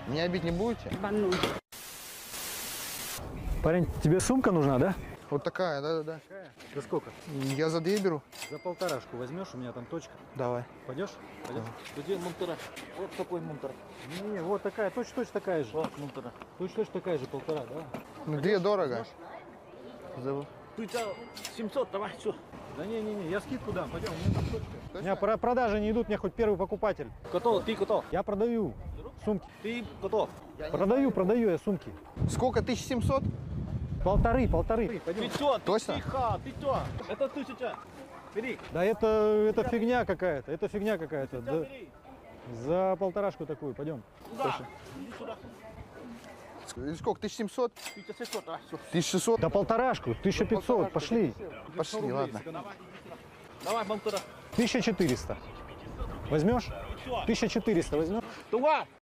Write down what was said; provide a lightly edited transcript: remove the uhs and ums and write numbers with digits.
Меня бить не будете? Парень, тебе сумка нужна, да? Вот такая, да-да-да. За сколько? Я за 2 беру. За полторашку возьмешь, у меня там точка. Давай. Пойдешь? Пойдешь? Где мунтера? Вот такой мунтер. Не, вот такая, точно такая же. Вот мунтера. Точно такая же, полтора, да? Ну, 2 дорого. Ты 700, давай, все. Да не, я скидку дам, пойдем, у меня там точка. У меня Точно? продажи не идут, мне хоть первый покупатель. Готов, ты готов. Я продаю сумки. Ты готов. Продаю я сумки. Сколько? 1700? Полторы. Ты Пойдем. что? Точно? Тихо, ты что? Это 1000. Бери. Да это фигня какая-то, Да, Бери. за полторашку такую, пойдем. Сюда. Иди сюда. Или сколько? 1700? 1600, давай, все. 1600? Да полторашку, 1500, пошли. Пошли, ладно. Давай, мунтера. 1400. Возьмешь? 1400 возьмешь? Давай.